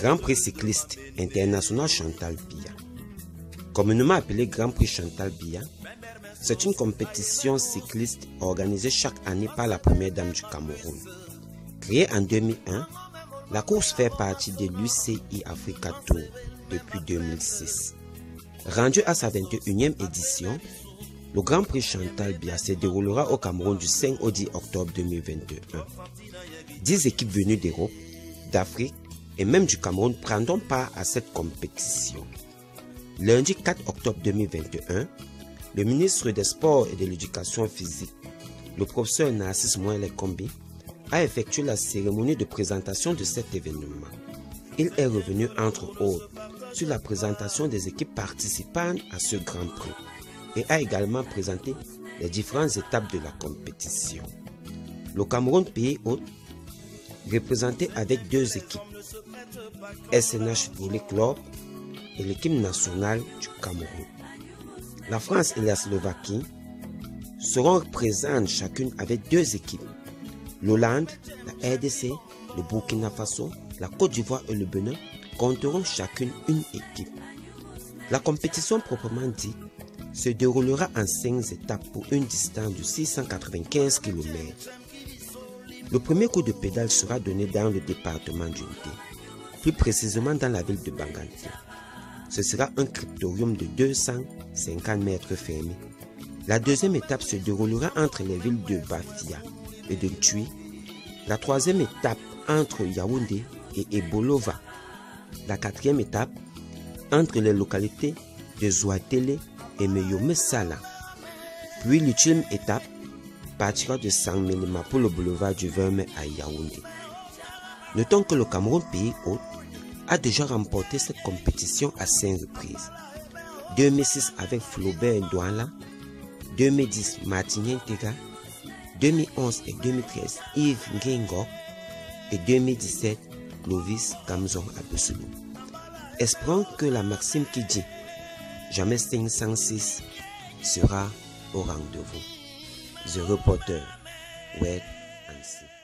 Grand Prix cycliste international Chantal Biya. Communément appelé Grand Prix Chantal Biya, c'est une compétition cycliste organisée chaque année par la première dame du Cameroun. Créée en 2001, la course fait partie de l'UCI Africa Tour depuis 2006. Rendu à sa 21e édition, le Grand Prix Chantal Biya se déroulera au Cameroun du 5 au 10 octobre 2021. 10 équipes venues d'Europe, d'Afrique et même du Cameroun prendront part à cette compétition. Lundi 4 octobre 2021, le ministre des Sports et de l'Éducation physique, le professeur Narcisse Moelle-Kombi, a effectué la cérémonie de présentation de cet événement. Il est revenu entre autres sur la présentation des équipes participantes à ce Grand Prix et a également présenté les différentes étapes de la compétition. Le Cameroun, pays hôte, représenté avec 2 équipes, SNH Volley Club et l'équipe nationale du Cameroun. La France et la Slovaquie seront présentes chacune avec 2 équipes. L'Hollande, la RDC, le Burkina Faso, la Côte d'Ivoire et le Bénin compteront chacune une équipe. La compétition proprement dite se déroulera en 5 étapes pour une distance de 695 km. Le premier coup de pédale sera donné dans le département d'Unité, plus précisément dans la ville de Banganté. Ce sera un cryptorium de 250 mètres fermés. La deuxième étape se déroulera entre les villes de Bafia et de Ntui. La troisième étape entre Yaoundé et Ebolova. La quatrième étape entre les localités de Zouatélé et Meyomé-Sala. Puis l'ultime étape partira de Sang-Mélima pour le boulevard du 20 mai à Yaoundé. Notons que le Cameroun, pays hôte, a déjà remporté cette compétition à 5 reprises. 2006 avec Flaubert Ndouala, 2010 Martinien Tega, 2011 et 2013 Yves Ngengo et 2017 Clovis Kamzon Abesselou. Espérons que la maxime qui dit jamais 506 sera au rendez-vous. The Reporter, Wed Ansi.